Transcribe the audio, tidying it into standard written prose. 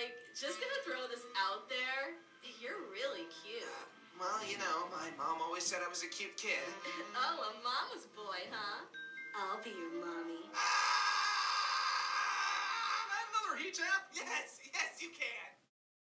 Just gonna throw this out there. You're really cute. Well, you know, my mom always said I was a cute kid. Oh, a mama's boy, huh? I'll be your mommy. Another heat tap? Yes, you can.